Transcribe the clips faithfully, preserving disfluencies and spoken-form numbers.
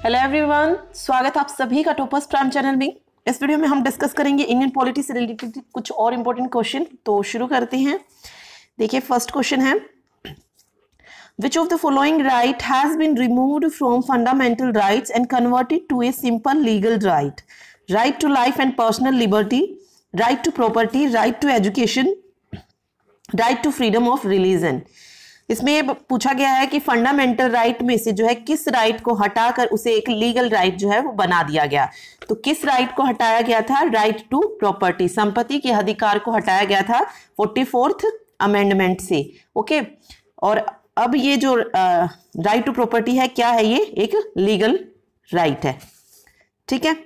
Hello everyone, स्वागत है आप सभी का टॉपर्स प्राइम चैनल में। इस वीडियो में हम डिस्कस करेंगे इंडियन पॉलिटी से रिलेटेड कुछ और इंपॉर्टेंट क्वेश्चन। तो शुरू करते हैं। देखिए फर्स्ट क्वेश्चन है, which of the following right has been removed from fundamental rights and converted to a simple legal right? Right to life and personal liberty, right to property, right to education, right to freedom of religion. इसमें पूछा गया है कि fundamental right में से जो है किस राइट को हटाकर उसे एक लीगल राइट जो है वो बना दिया गया। तो किस राइट को हटाया गया था? राइट टू प्रॉपर्टी, संपत्ति के अधिकार को हटाया गया था फोर्टी फोर्थ अमेंडमेंट से। ओके, और अब ये जो राइट टू प्रॉपर्टी है, क्या है? ये एक लीगल राइट है। ठीक है,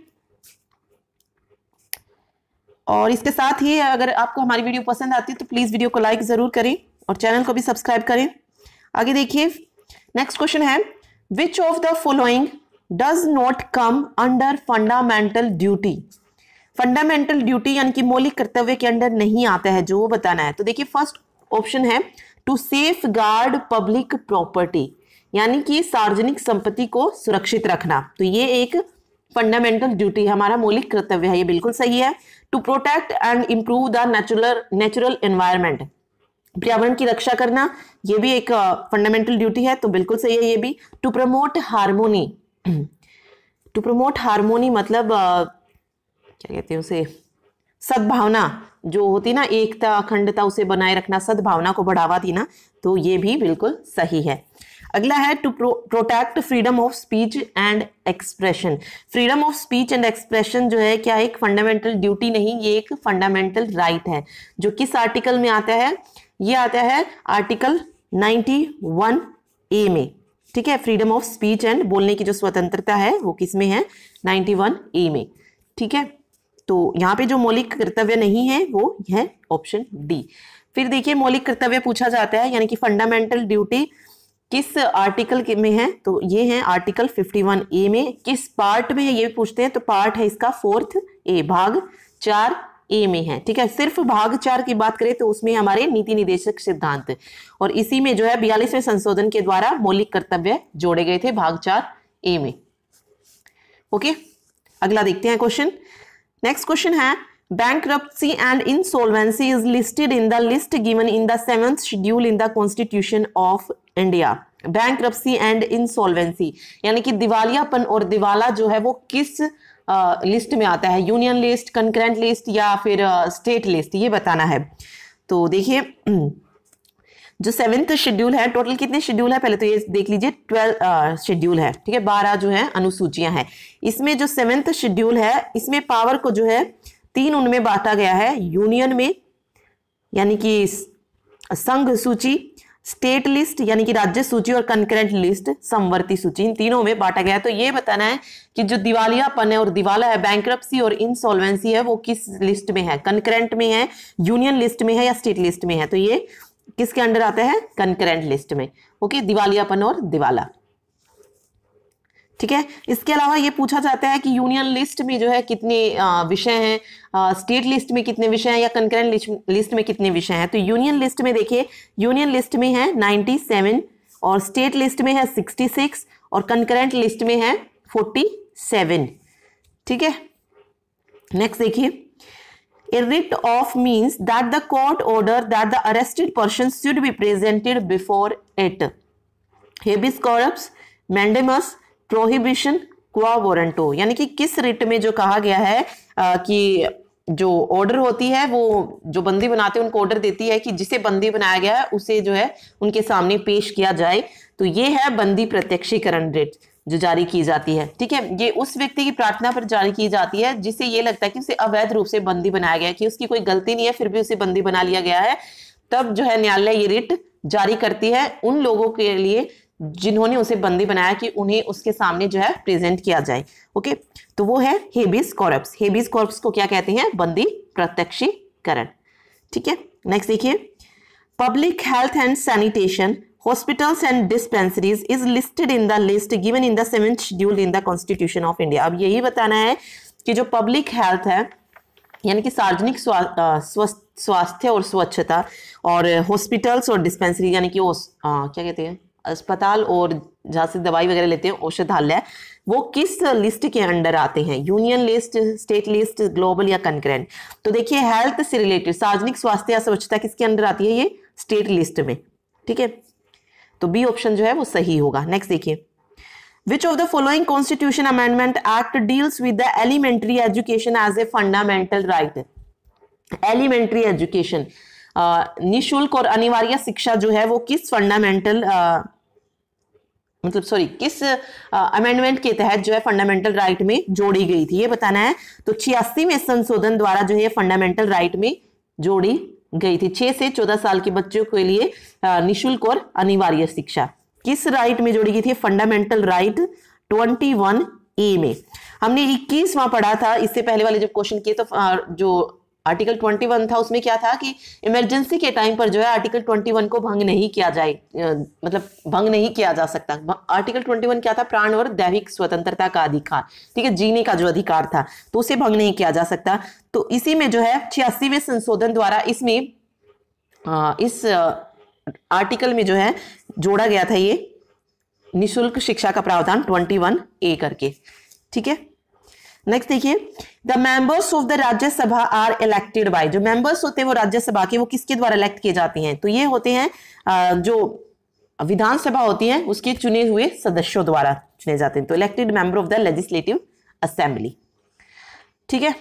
और इसके साथ ही अगर आपको हमारी वीडियो पसंद आती है तो प्लीज वीडियो को लाइक जरूर करें और चैनल को भी सब्सक्राइब करें। आगे देखिए, नेक्स्ट क्वेश्चन है, which of the following does not come under fundamental duty? Fundamental duty यानी कि मौलिक कर्तव्य के अंडर नहीं आता है, जो वो बताना है। तो देखिए फर्स्ट ऑप्शन है to safeguard public property, यानी कि सार्वजनिक संपत्ति को सुरक्षित रखना। तो ये एक फंडामेंटल ड्यूटी है, हमारा मौलिक कर्तव्य है, ये बिल्कुल सही है। To protect and improve the natural natural environment, पर्यावरण की रक्षा करना, ये भी एक फंडामेंटल ड्यूटी है, तो बिल्कुल सही है ये भी। To promote harmony, to promote harmony मतलब uh, क्या कहते हैं उसे, सद्भावना जो होती ना, एकता अखंडता उसे बनाए रखना, सद्भावना को बढ़ावा देना, तो ये भी बिल्कुल सही है। अगला है to protect freedom of speech and expression. Freedom of speech and expression जो है क्या, एक फंडामेंटल ड्यूटी नहीं, ये एक फंडामेंटल राइट है, जो किस आर्टिकल में आता है? ये आता है आर्टिकल नाइंटी वन ए में। ठीक है, फ्रीडम ऑफ स्पीच एंड बोलने की जो स्वतंत्रता है वो किस में है? नाइंटी वन ए में। ठीक है, तो यहाँ पे जो मौलिक कर्तव्य नहीं है वो है ऑप्शन डी। फिर देखिए मौलिक कर्तव्य पूछा जाता है, यानी कि फंडामेंटल ड्यूटी किस आर्टिकल में है? तो ये है आर्टिकल फिफ्टी वन ए में। किस पार्ट में है ये पूछते हैं, तो पार्ट है इसका फोर्थ ए, भाग चार ए में है। ठीक है, सिर्फ भाग चार की बात करें तो उसमें हमारे नीति निदेशक सिद्धांत, और इसी में जो है बयालीसवें संशोधन के द्वारा मौलिक कर्तव्य जोड़े गए थे भाग चार ए में। ओके, अगला देखते हैं क्वेश्चन। नेक्स्ट क्वेश्चन है, bankruptcy and insolvency is listed in the list given in the seventh schedule in the Constitution of India. bankruptcy and insolvency यानी कि दिवालियापन और दिवाला जो है वो किस लिस्ट uh, में आता है? यूनियन लिस्ट, कंकरेंट लिस्ट या फिर स्टेट uh, लिस्ट, ये बताना है। तो देखिए जो सेवेंथ शेड्यूल है, टोटल कितने शेड्यूल है पहले तो ये देख लीजिए, ट्वेल्व शेड्यूल है। ठीक है, बारह जो है अनुसूचियां हैं। इसमें जो सेवेंथ शेड्यूल है, इसमें पावर को जो है तीन उनमें बांटा गया है, यूनियन में यानी कि संघ सूची, स्टेट लिस्ट यानी कि राज्य सूची, और कंकरेंट लिस्ट समवर्ती सूची, इन तीनों में बांटा गया है। तो ये बताना है कि जो दिवालियापन है और दिवाला है, बैंक्रप्सी और इंसॉल्वेंसी है, वो किस लिस्ट में है? कंकरेंट में है, यूनियन लिस्ट में है या स्टेट लिस्ट में है? तो ये किसके अंडर आता है? कंकरेंट लिस्ट में। ओके, दिवालियापन और दिवाला। ठीक है, इसके अलावा ये पूछा जाता है कि यूनियन लिस्ट में जो है कितने विषय हैं, स्टेट लिस्ट में कितने विषय हैं, या कंकरेंट लिस्ट, लिस्ट में कितने विषय हैं? तो यूनियन लिस्ट में देखिए, यूनियन लिस्ट में है नाइंटी सेवन और स्टेट लिस्ट में है सिक्सटी सिक्स और कंकरेंट लिस्ट में है फोर्टी सेवन। ठीक है, नेक्स्ट देखिए, A writ of means that the court order that the arrested person should be presented before it. Habeas corpus, mandamus, prohibition, quo warranto, यानी कि किस रिट में जो कहा गया है आ, कि जो ऑर्डर होती है वो जो बंदी बनाते हैं उनको ऑर्डर देती है कि जिसे बंदी बनाया गया है उसे जो है उनके सामने पेश किया जाए। तो ये है बंदी प्रत्यक्षीकरण रिट जो जारी की जाती है। ठीक है, ये उस व्यक्ति की प्रार्थना पर जारी की जाती है जिसे ये लगता है कि उसे अवैध रूप से बंदी बनाया गया है, कि उसकी कोई गलती नहीं है फिर भी उसे बंदी बना लिया गया है। तब जो है न्यायालय ये रिट जारी करती है उन लोगों के लिए जिन्होंने उसे बंदी बनाया, कि उन्हें उसके सामने जो है प्रेजेंट किया जाए। ओके, तो वो है हेबियस कॉर्पस। हेबियस कॉर्पस को क्या कहते हैं? बंदी प्रत्यक्षीकरण। ठीक है, नेक्स्ट देखिए, public health and sanitation, hospitals and dispensaries is listed in the list given in the seventh schedule in the Constitution of India. अब यही बताना है कि जो पब्लिक हेल्थ है यानी कि सार्वजनिक स्वास्थ्य और स्वच्छता, और हॉस्पिटल्स और डिस्पेंसरी यानी कि क्या कहते हैं अस्पताल और जहाँ से दवाई वगैरह लेते हैं औषधालय, वो किस लिस्ट के अंडर आते हैं? Union list, state list, global या कंकरेंट? तो देखिए हेल्थ से रिलेटेड, सार्वजनिक स्वास्थ्य या स्वच्छता किसके अंडर आती है? ये स्टेट लिस्ट में। ठीक है, तो बी ऑप्शन जो है वो सही होगा। नेक्स्ट देखिए, which of the following constitution amendment act deals with the elementary education as a fundamental right? Elementary education, निःशुल्क और अनिवार्य शिक्षा जो है वो किस फंडामेंटल मतलब सॉरी किस अमेंडमेंट के तहत जो है फंडामेंटल राइट में जोड़ी गई थी, ये बताना है। तो छियासी में संशोधन द्वारा जो है फंडामेंटल राइट में जोड़ी गई थी। छह से चौदह साल के बच्चों के लिए निःशुल्क और अनिवार्य शिक्षा किस राइट में जोड़ी गई थी? फंडामेंटल राइट इक्कीस ए में। हमने इक्कीसवां पढ़ा था इससे पहले वाले जब क्वेश्चन किए, तो जो आर्टिकल इक्कीस था उसमें क्या था कि इमरजेंसी के टाइम पर जो है आर्टिकल इक्कीस को भंग नहीं किया जाए, मतलब भंग नहीं किया जा सकता। आर्टिकल इक्कीस क्या था? प्राण और दैविक स्वतंत्रता का अधिकार, ठीक है, जीने का जो अधिकार था, तो उसे भंग नहीं किया जा सकता। तो इसी में जो है छियासीवें संशोधन द्वारा इसमें इस आर्टिकल में जो है जोड़ा गया था ये निःशुल्क शिक्षा का प्रावधान इक्कीस ए करके। ठीक है, नेक्स्ट देखिए, the members of the Rajya Sabha are elected by, जो मेंबर्स होते हैं वो राज्यसभा के, वो किसके द्वारा इलेक्ट किए जाते हैं? तो ये होते हैं जो विधानसभा होती है उसके चुने हुए सदस्यों द्वारा चुने जाते हैं, तो elected member of the legislative assembly. ठीक है,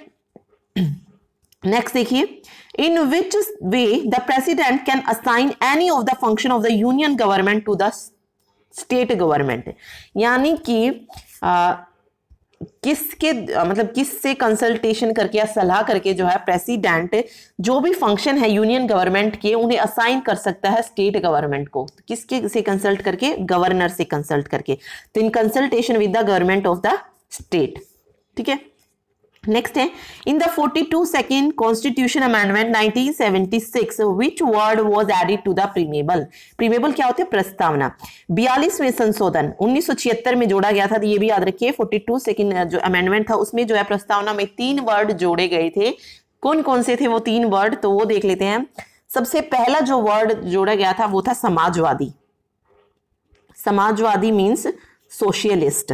नेक्स्ट देखिए, in which way the president can assign any of the function of the union government to the state government, यानी कि आ, किसके मतलब किससे कंसल्टेशन करके या सलाह करके जो है प्रेसिडेंट जो भी फंक्शन है यूनियन गवर्नमेंट के उन्हें असाइन कर सकता है स्टेट गवर्नमेंट को। किसके से कंसल्ट करके? गवर्नर से कंसल्ट करके। तो in consultation with the government of the state. ठीक है, नेक्स्ट है, in the forty two second constitution amendment nineteen seventy six which word was added to the preamble? Preamble क्या होते हैं? प्रस्तावना। बयालीसवें संशोधन उन्नीस सौ छिहत्तर में जोड़ा गया था, तो ये भी याद रखिए। फोर्टी टू सेकेंड जो अमेंडमेंट था उसमें जो है प्रस्तावना में तीन वर्ड जोड़े गए थे। कौन कौन से थे वो तीन वर्ड? तो वो देख लेते हैं। सबसे पहला जो वर्ड जोड़ा गया था वो था समाजवादी। समाजवादी मीन्स सोशलिस्ट।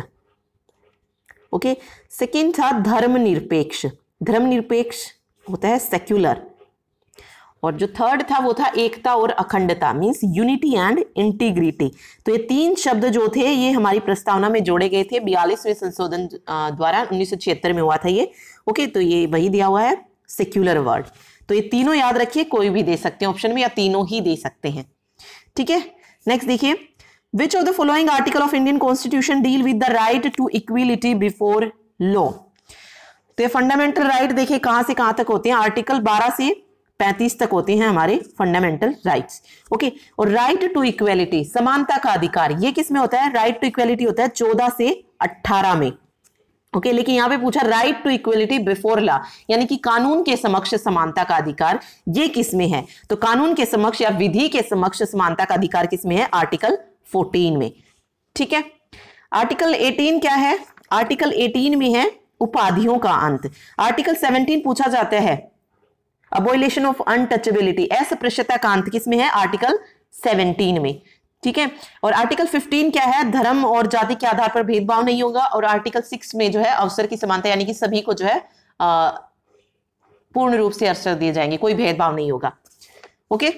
ओके, सेकेंड था धर्मनिरपेक्ष। धर्मनिरपेक्ष होता है सेक्युलर। और जो थर्ड था वो था एकता और अखंडता, मींस यूनिटी एंड इंटीग्रिटी। तो ये तीन शब्द जो थे ये हमारी प्रस्तावना में जोड़े गए थे बयालीसवें संशोधन द्वारा, उन्नीस सौ छिहत्तर में हुआ था ये। ओके, तो ये वही दिया हुआ है सेक्युलर वर्ड। तो ये तीनों याद रखिए, कोई भी दे सकते हैं ऑप्शन में या तीनों ही दे सकते हैं। ठीक है, नेक्स्ट देखिए, Which of the following article of Indian Constitution deal with the right to equality before law? तो ये फंडामेंटल राइट देखिए कहां से कहां तक होते हैं? आर्टिकल बारह से पैंतीस तक होते हैं हमारे फंडामेंटल राइट्स। ओके, और राइट टू इक्वेलिटी, समानता का अधिकार, ये किस में होता है? राइट टू इक्वेलिटी होता है चौदह से अठारह में। ओके okay, लेकिन यहां पे पूछा right to equality before law, यानी कि कानून के समक्ष समानता का अधिकार, ये किस में है? तो कानून के समक्ष या विधि के समक्ष समानता का अधिकार किस में है? आर्टिकल चौदह में। ठीक है, आर्टिकल अठारह क्या है? आर्टिकल अठारह में है उपाधियों का अंत। आर्टिकल सत्रह पूछा जाता है अबॉलिशन ऑफ अनटचेबिलिटी, अस्पृश्यता का अंत किस में है? आर्टिकल सत्रह में। ठीक है, और आर्टिकल पंद्रह क्या है? धर्म और जाति के आधार पर भेदभाव नहीं होगा। और आर्टिकल छह में जो है अवसर की समानता, यानी कि सभी को जो है आ, पूर्ण रूप से अवसर दिए जाएंगे, कोई भेदभाव नहीं होगा। ओके,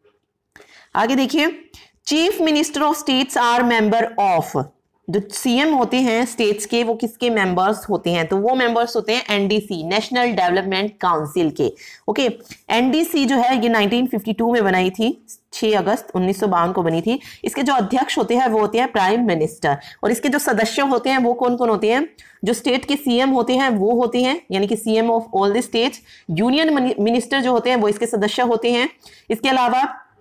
आगे देखिए, chief minister of states are member of, जो सीएम होते हैं स्टेट्स के वो किसके मेंबर्स होते हैं? तो वो मेंबर्स होते हैं एनडीसी, नेशनल डेवलपमेंट काउंसिल के। ओके, एनडीसी जो है ये नाइनटीन फिफ्टी टू में बनाई थी, छह अगस्त उन्नीस सौ बावन को बनी थी। इसके जो अध्यक्ष होते हैं वो होते हैं प्राइम मिनिस्टर, और इसके जो सदस्य होते हैं वो कौन कौन होते हैं? जो स्टेट के सीएम होते हैं वो होते हैं, यानी कि CM of all the states. Union minister जो होते हैं वो इसके सदस्य होते हैं। इसके अलावा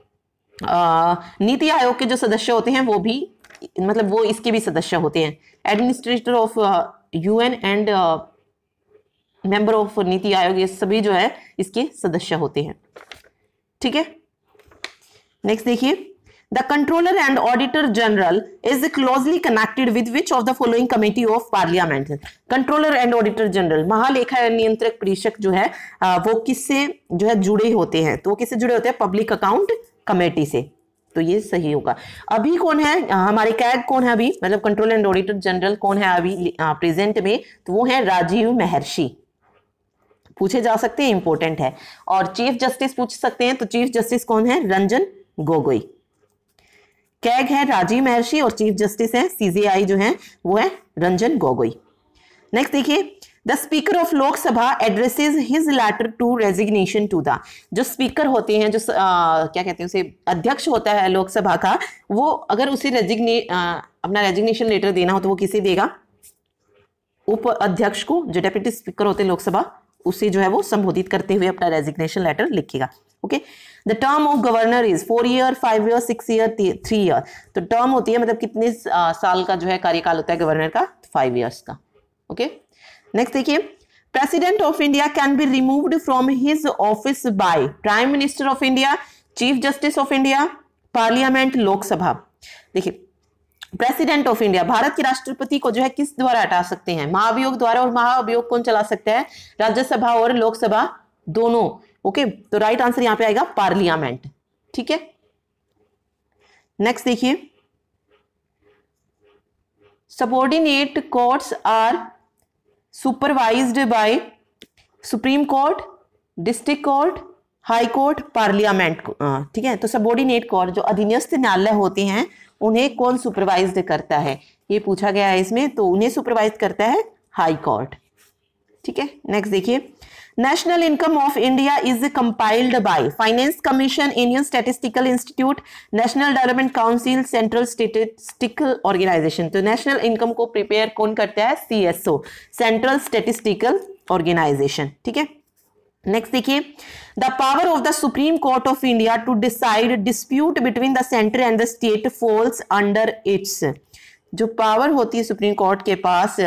नीति आयोग के जो सदस्य होते हैं वो भी, मतलब वो इसके भी सदस्य होते हैं। Administrator of UN and member of NITI Aayog, ये सभी जो है इसके सदस्य होते हैं। ठीक है, नेक्स्ट देखिए, the controller and auditor general is closely connected with which of the following committee of parliament? Controller and auditor general, महालेखा नियंत्रक परिषद जो है वो किससे जो है जुड़े होते हैं? तो वो किससे जुड़े होते हैं? पब्लिक अकाउंट कमेटी से। तो ये सही होगा। अभी कौन है हमारे कैग, कौन है अभी, मतलब कंट्रोलर एंड ऑडिटर जनरल कौन है अभी प्रेजेंट में, तो वो है राजीव महर्षि। पूछे जा सकते हैं, इंपॉर्टेंट है। और चीफ जस्टिस पूछ सकते हैं, तो चीफ जस्टिस कौन है, रंजन गोगोई। कैग है राजीव महर्षि और चीफ जस्टिस है सीजेआई जो है वो है रंजन गोगोई। नेक्स्ट देखिए, the speaker of Lok Sabha addresses his letter to resignation to the, जो स्पीकर होते हैं, जो आ, क्या कहते हैं उसे, अध्यक्ष होता है लोकसभा का, वो अगर उसे रेजिग्ने अपना रेजिग्नेशन लेटर देना हो तो वो किसे देगा, उप अध्यक्ष को, जो डेप्यूटी स्पीकर होते हैं लोकसभा, उसे जो है वो संबोधित करते हुए अपना रेजिग्नेशन लेटर लिखेगा। Okay, the term of governor is four year, five year, six year, three year. तो टर्म होती है मतलब कितने आ, साल का जो है कार्यकाल होता है गवर्नर का, फाइव ईयर्स का। ओके, नेक्स्ट देखिए, president of India can be removed from his office by prime minister of India, chief justice of India, parliament, Lok Sabha. देखिए, प्रेसिडेंट ऑफ इंडिया, भारत के राष्ट्रपति को जो है किस द्वारा हटा सकते हैं, महाभियोग द्वारा। और महाभियोग कौन चला सकता है, राज्यसभा और लोकसभा दोनों। ओके, तो राइट आंसर यहां पे आएगा पार्लियामेंट। ठीक है, नेक्स्ट देखिए, subordinate courts are supervised by supreme court, district court, high court, parliament. ठीक है, तो सबऑर्डिनेट कोर्ट जो अधीनस्थ न्यायालय होते हैं उन्हें कौन सुपरवाइज्ड करता है, ये पूछा गया है इसमें, तो उन्हें सुपरवाइज करता है हाई कोर्ट। ठीक है, नेक्स्ट देखिए, national income of India is compiled by finance commission, Indian statistical institute, national development council, central statistical organisation. तो नेशनल इनकम को प्रिपेयर कौन करता है, सीएसओ, सेंट्रल स्टैटिस्टिकल ऑर्गेनाइजेशन। ठीक है, नेक्स्ट देखिए, the power of the supreme court of India to decide dispute between the centre and the state falls under its. जो power होती है सुप्रीम कोर्ट के पास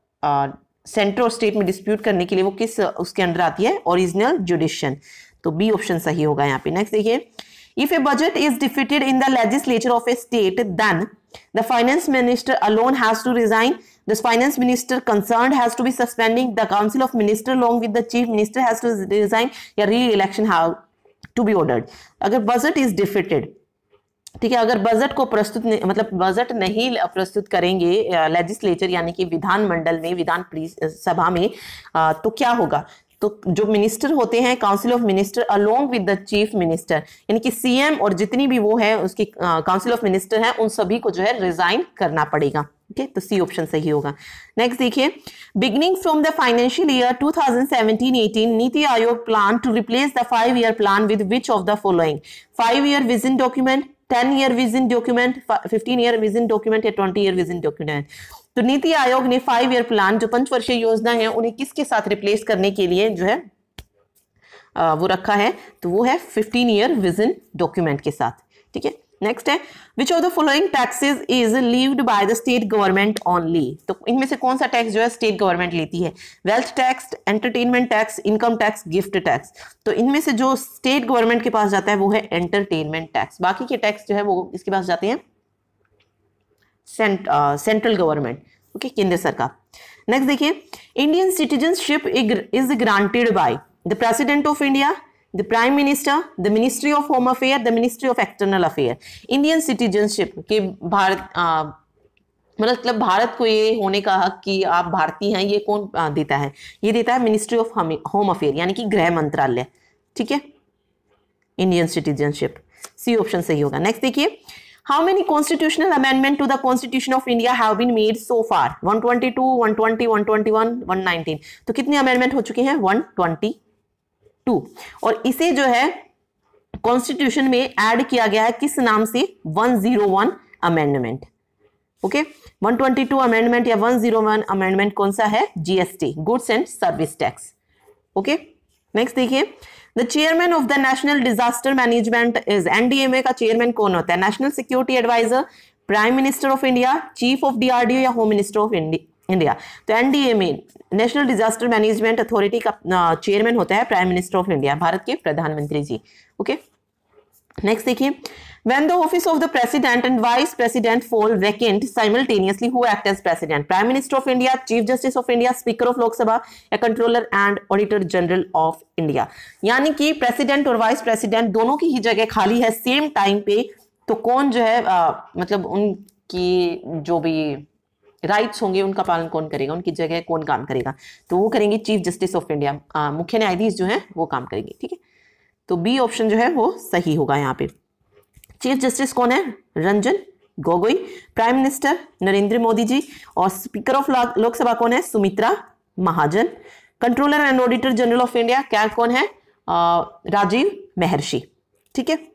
सेंटर और स्टेट में डिस्प्यूट करने के लिए, वो किस उसके अंडर आती है, ओरिजिनल जुडिशन। तो बी ऑप्शन सही होगा यहाँ पे। नेक्स्ट देखिए, if a budget is defeated in the legislature of a state then the finance minister alone has to resign, the finance minister concerned has to be suspending, the council of minister along with the chief minister has to resign, या re-election have to be ordered। अगर budget is defeated, ठीक है, अगर budget को प्रस्तुत मतलब budget नहीं प्रस्तुत करेंगे लेजिस्लेचर यानी कि विधान मंडल में, विधान सभा में, तो क्या होगा, तो जो मिनिस्टर होते हैं council of minister along with the chief minister, यानी कि सीएम और जितनी भी वो है उसकी काउंसिल ऑफ मिनिस्टर है, उन सभी को जो है रिजाइन करना पड़ेगा। ओके, तो सी ऑप्शन सही होगा। नेक्स्ट देखिए, beginning from the financial year two thousand seventeen eighteen Niti Aayog plan to replace the five year plan with which of the following, five year vision document, ten year vision document, fifteen year vision document या twenty year vision document. तो नीति आयोग ने five year plan जो पंचवर्षीय योजना है उन्हें किसके साथ रिप्लेस करने के लिए जो है आ, वो रखा है, तो वो है फिफ्टीन ईयर विजन डॉक्यूमेंट के साथ। ठीक है, नेक्स्ट है, which of the following taxes is levied by the state government only. तो इनमें से कौन सा टैक्स जो है स्टेट गवर्नमेंट लेती है, wealth tax, entertainment tax, income tax, gift tax. तो इनमें से जो स्टेट गवर्नमेंट के पास जाता है वो है एंटरटेनमेंट टैक्स, बाकी के टैक्स जो है वो इसके पास जाते हैं सेंट्रल गवर्नमेंट। ओके, केंद्र सरकार। नेक्स्ट देखिए, Indian citizenship is granted by the president of India, the prime minister, the ministry of home affair, the ministry of external affair. Indian citizenship के भारत मतलब भारत को ये होने का हक कि आप भारतीय हैं, ये कौन आ, देता है, ये देता है मिनिस्ट्री ऑफ होम अफेयर यानी कि गृह मंत्रालय। ठीक है, इंडियन सिटीजनशिप, सी ऑप्शन सही होगा। नेक्स्ट देखिए, how many constitutional amendment to the constitution of India have been made so far, one twenty two, one twenty, one twenty one, one nineteen. तो कितने अमेंडमेंट हो चुके हैं, वन ट्वेंटी टू। और इसे जो है कॉन्स्टिट्यूशन में ऐड किया गया है किस नाम से, one zero one amendment. Okay, one twenty two amendment या वन जीरो वन अमेंडमेंट कौन सा है, GST, goods and service tax. Okay, next देखिए, the chairman of the national disaster management is, NDMA का चेयरमैन कौन होता है, national security adviser, prime minister of India, chief of DRDO या home minister of India. तो NDMA national disaster management authority का chairman होता है prime minister of India, Bharat के प्रधानमंत्री जी। ओके, नेक्स्ट देखिए, when the office of the president and vice president fall vacant simultaneously, who act as president, prime minister of India, chief justice of India, speaker of Lok Sabha या controller and auditor general of India। यानी कि president और vice president दोनों की ही जगह खाली है same time पे, तो कौन जो है आ, मतलब उनकी जो भी राइट्स होंगे उनका पालन कौन करेगा, उनकी जगह कौन काम करेगा, तो वो करेंगे चीफ जस्टिस ऑफ इंडिया, मुख्य न्यायाधीश जो है वो काम करेंगे। ठीक है, तो बी ऑप्शन जो है वो सही होगा यहाँ पे। चीफ जस्टिस कौन है? रंजन गोगोई। Prime minister Narendra Modi ji. और स्पीकर ऑफ लोकसभा कौन है? Sumitra Mahajan. Controller and auditor general of India क्या कौन है? आ, राजीव महर्षि। ठीक है,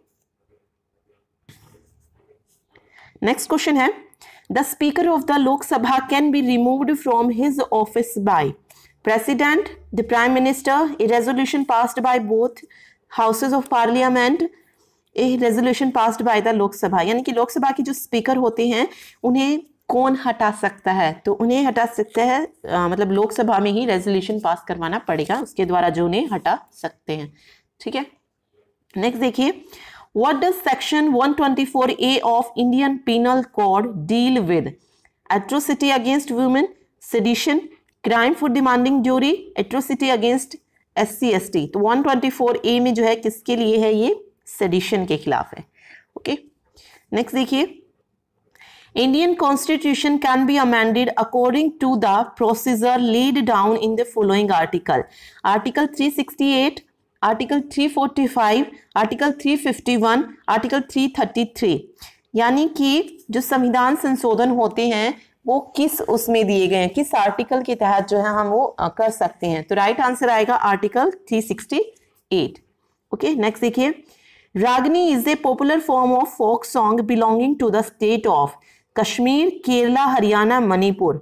नेक्स्ट क्वेश्चन है the speaker of the Lok Sabha can be removed from his office by president, the prime minister, a resolution passed by both houses of parliament, a resolution passed by the Lok Sabha. यानी कि लोकसभा के जो स्पीकर होते हैं उन्हें कौन हटा सकता है? तो उन्हें हटा सकते हैं, आ, मतलब लोकसभा में ही रेजोल्यूशन पास करवाना पड़ेगा, उसके द्वारा जो उन्हें हटा सकते हैं। ठीक है, नेक्स्ट देखिए, what does section one twenty four A of Indian penal code deal with? Atrocity against women, sedition, crime for demanding dowry, atrocity against S C S T. तो वन ट्वेंटी फोर ए में जो है किसके लिए है? ये sedition के खिलाफ है। ओके, नेक्स्ट देखिए, Indian Constitution can be amended according to the procedure laid down in the following article. Article three sixty-eight, Article three forty-five, Article three fifty-one, Article three thirty-three। यानी कि जो संविधान संशोधन होते हैं वो किस उसमें दिए गए हैं, किस आर्टिकल के तहत जो है हम वो कर सकते हैं? तो राइट आंसर आएगा article three sixty eight. Okay, next देखिए, Ragini is a popular form of folk song belonging to the state of Kashmir, Kerala, Haryana, Manipur.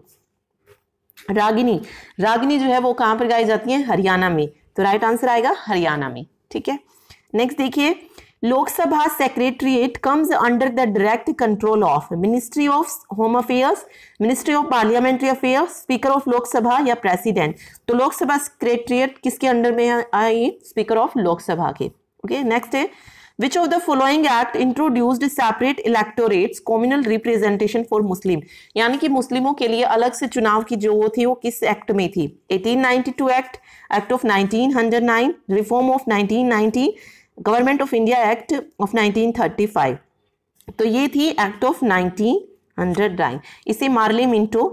Ragini Ragini जो है वो कहां पर गाई जाती है? हरियाणा में। तो राइट आंसर आएगा हरियाणा में। ठीक है, नेक्स्ट देखिए, Lok Sabha secretariat comes under the direct control of ministry of home affairs, ministry of parliamentary affairs, speaker of Lok Sabha या प्रेसिडेंट। तो लोकसभा सेक्रेटरीट किसके अंडर में आई? स्पीकर ऑफ लोकसभा के। ओके, नेक्स्ट है, Which of the following act introduced separate electorates, communal representation for Muslim? यानी कि मुस्लिमों के लिए अलग से चुनाव की जो वो थी वो किस एक्ट में थी? Eighteen ninety two act, act of nineteen hundred nine, reform of nineteen ninety, government of India act of nineteen thirty five. तो ये थी act of nineteen hundred nine. इसे मार्ले मिंटो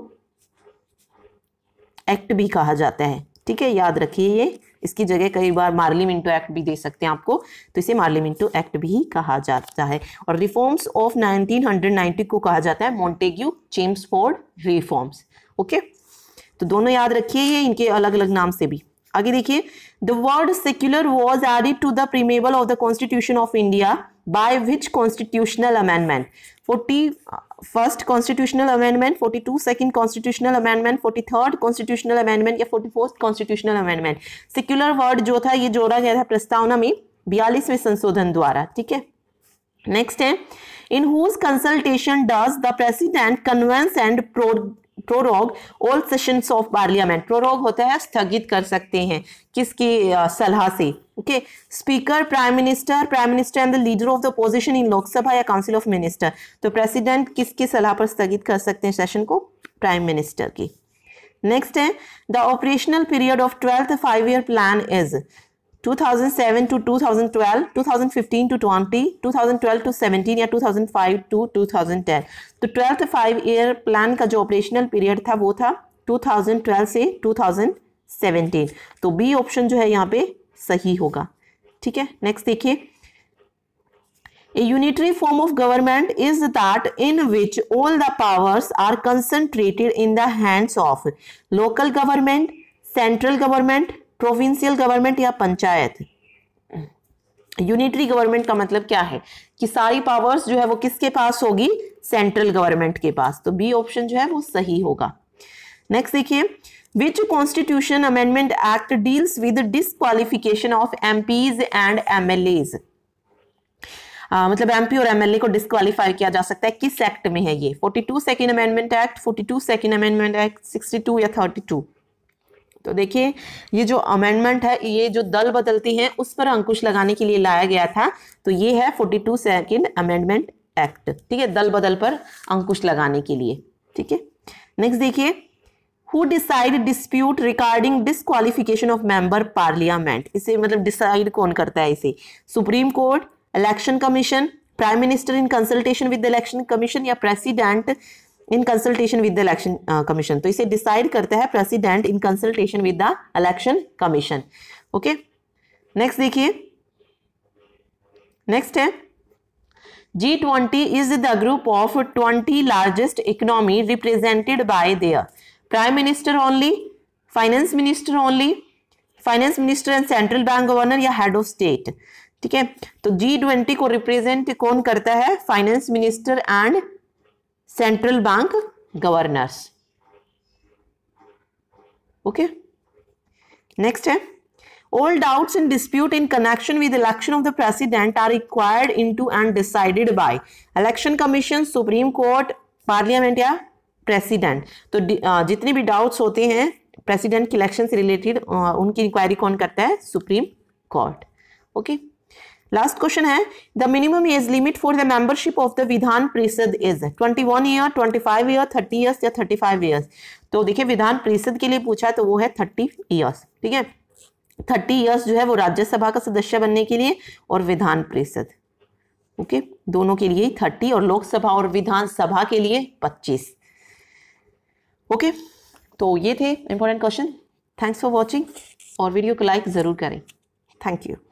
एक्ट भी कहा जाता है। ठीक है, याद रखिए, ये इसकी जगह कई बार मार्ली मिंटो एक्ट भी दे सकते हैं आपको, तो इसे मार्ली मिंटो एक्ट भी कहा जाता है। और रिफॉर्म्स ऑफ नाइनटीन नाइंटी को कहा जाता है मॉन्टेग्यू चेम्सफोर्ड रिफॉर्म्स। ओके, तो दोनों याद रखिए, ये इनके अलग अलग नाम से भी। आगे देखिए, the word secular was added to the preamble of the constitution of India by which constitutional amendment? Forty first constitutional amendment, forty two second constitutional amendment, forty third constitutional amendment या forty fourth constitutional amendment? Secular word जो था ये जोड़ा गया था प्रस्तावना में बयालीसवें संशोधन द्वारा। ठीक है, नेक्स्ट है, in whose consultation does the president convene and prorogue all sessions of parliament? Prorogue होता है स्थगित कर सकते हैं, किसकी सलाह से? Okay, speaker, prime minister, prime minister and the leader of the opposition in Lok Sabha या काउंसिल ऑफ मिनिस्टर? तो प्रेसिडेंट किसकी सलाह पर स्थगित कर सकते हैं सेशन को? प्राइम मिनिस्टर की। नेक्स्ट है, the operational period of twelfth five year plan is to thousand seven to two thousand twelve, two thousand fifteen to twenty, two thousand twelve to seventeen या two thousand five to two thousand ten? तो twelfth five year plan का जो operational period था वो था two thousand twelve से two thousand seventeen. तो B option जो है यहाँ पे सही होगा। ठीक है, नेक्स्ट देखिए, A unitary form of government is that in which all the powers are concentrated in the hands of local government, central government, provincial government या पंचायत। यूनिटरी गवर्नमेंट का मतलब क्या है कि सारी पावर्स जो है वो किसके पास होगी? सेंट्रल गवर्नमेंट के पास। तो बी ऑप्शन जो है वो सही होगा। नेक्स्ट देखिए, Which Constitution Amendment Act deals with disqualification of M Ps and M L As? uh, मतलब एमपी और एमएलए को डिस्क्वालीफाई किया जा सकता है, किस एक्ट में है ये? Forty two second amendment act, forty two second amendment act, sixty two या थर्टी टू? तो देखिए, ये जो अमेंडमेंट है ये जो दल बदलती हैं उस पर अंकुश लगाने के लिए लाया गया था, तो ये है forty two second amendment act. ठीक है, दल बदल पर अंकुश लगाने के लिए। ठीक है, नेक्स्ट देखिए, Who decide dispute regarding disqualification of member parliament? इसे मतलब डिसाइड कौन करता है इसे? Supreme court, election commission, prime minister in consultation with the election commission या president in consultation with the election commission? तो इसे डिसाइड करता है president in consultation with the election commission. Okay, next देखिए, नेक्स्ट है G twenty is the group of twenty largest economy represented by their prime minister only, finance minister only, finance minister and central bank governor या head of state. ठीक है, तो G twenty को represent कौन करता है? Finance minister and central bank governors. Okay, next है all doubts and dispute in connection with election of the president are required into and decided by election commission, supreme court, parliament या president। तो जितने भी doubts होते हैं president की election से related उनकी inquiry कौन करता है? supreme court। Okay, last question है the minimum age limit for the membership of the Vidhan Parishad is twenty one year, twenty five year, thirty years या थर्टी फाइव ईयर्स। तो देखिए विधान परिषद के लिए पूछा तो वो है थर्टी ईयर्स। ठीक है, थर्टी इयर्स जो है वो राज्यसभा का सदस्य बनने के लिए और विधान परिषद, ओके, दोनों के लिए थर्टी और लोकसभा और विधानसभा के लिए पच्चीस। ओके, तो ये थे important question. Thanks for watching और वीडियो को लाइक जरूर करें। Thank you.